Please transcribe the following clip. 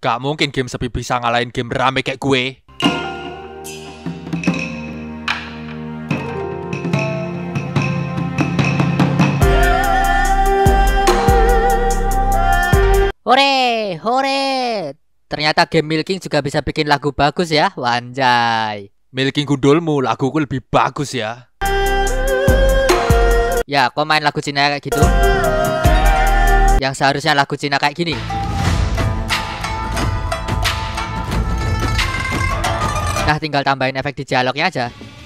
Gak mungkin game sepi bisa ngalahin game rame kayak gue. Hore, hore. Ternyata game Milking juga bisa bikin lagu bagus ya, wanjay. Milking gundulmu, laguku lebih bagus ya. Ya, kok main lagu Cina kayak gitu? Yang seharusnya lagu Cina kayak gini. Nah, tinggal tambahin efek di dialognya aja.